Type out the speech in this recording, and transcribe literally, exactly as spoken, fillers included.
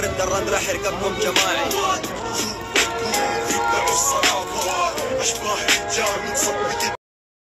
الورد الرند راح يركبكم جماعي. اشباه رجال من صدمة